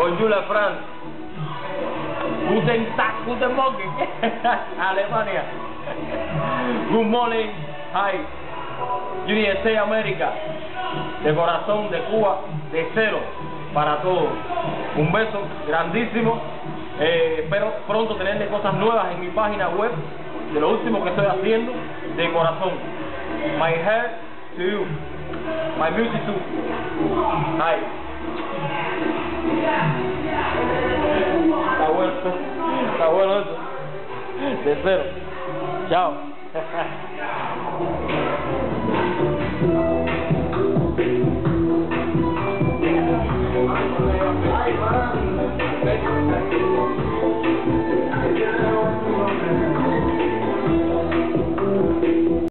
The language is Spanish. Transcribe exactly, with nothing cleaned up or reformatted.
Bonjour la France. Guten Tag, guten Morgen. Alemania. Good morning. Hi. United States America. De corazón, de Cuba, de cero para todos. Un beso grandísimo. Eh, espero pronto tenerle cosas nuevas en mi página web de lo último que estoy haciendo de corazón. My heart to you. My music too. Hi. Está bueno, está bueno eso. De cero. Chao.